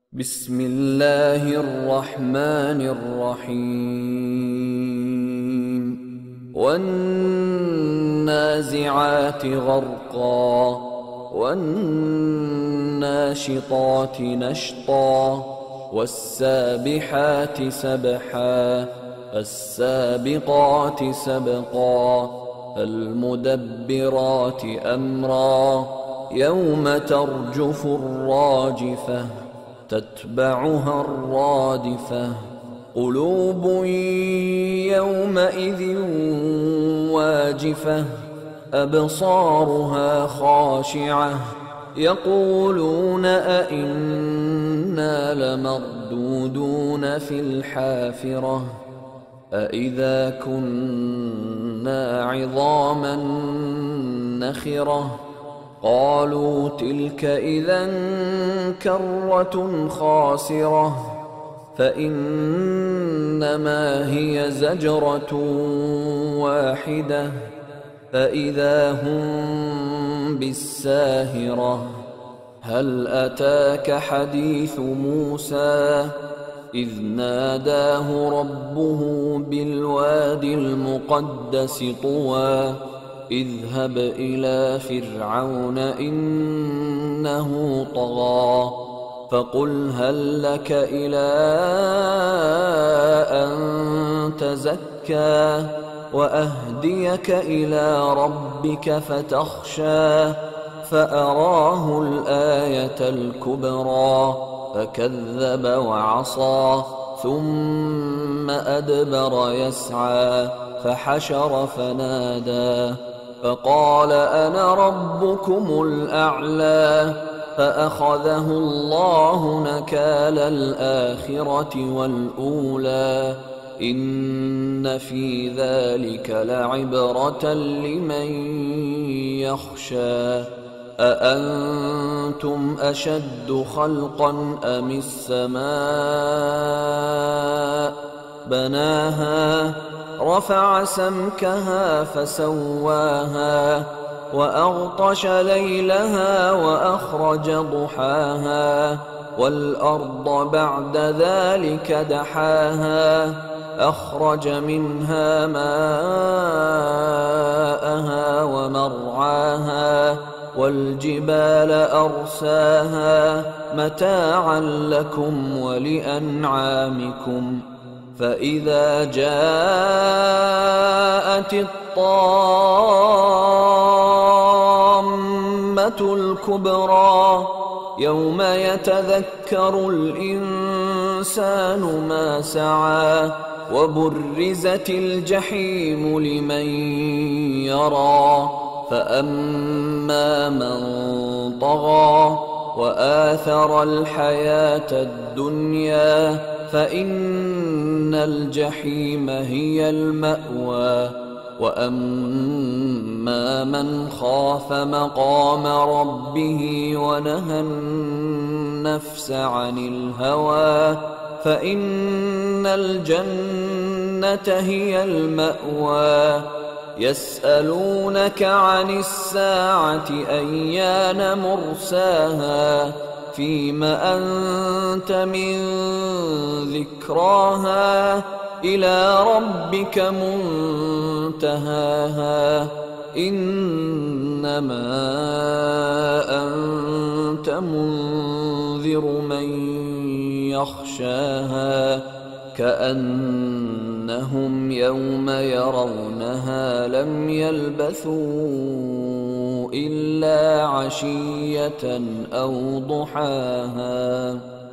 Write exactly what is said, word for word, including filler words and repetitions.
بسم الله الرحمن الرحيم والنازعات غرقا والناشطات نشطا والسابحات سبحا فالسابقات سبقا فالمدبرات أمرا يوم ترجف الراجفة تتبعها الرادفة قلوب يومئذ واجفة أبصارها خاشعة يقولون أئنا لمردودون في الحافرة أئذا كنا عظاما نخرة قالوا تلك إذا كرة خاسرة فإنما هي زجرة واحدة فإذا هم بالساهرة هل أتاك حديث موسى إذ ناداه ربه بالوادي المقدس طوى اذهب إلى فرعون إنه طغى فقل هل لك إلى أن تزكى وأهديك إلى ربك فتخشى فأراه الآية الكبرى فكذب وعصى ثم أدبر يسعى فحشر فنادى فقال أنا ربكم الأعلى فأخذه الله نكال الآخرة والأولى إن في ذلك لعبرة لمن يخشى أأنتم أشد خلقا أم السماء بناها رفع سمكها فسواها وأغطش ليلها وأخرج ضحاها والأرض بعد ذلك دحاها أخرج منها ماءها ومرعاها والجبال أرساها متاعا لكم ولأنعامكم فإذا جاءت الطامة الكبرى يوم يتذكر الإنسان ما سعى وبرزت الجحيم لمن يرى فأما من طغى وآثر الحياة الدنيا فإن الجحيم هي المأوى وأما من خاف مقام ربه ونهى النفس عن الهوى فإن الجنة هي المأوى يسألونك عن الساعة أيان مرساها فيم أنت من ذكراها إلى ربك منتهاها إنما أنت منذر من يخشاها كأنهم يوم يرونها لم يلبثوا إلا عشية أو ضحاها.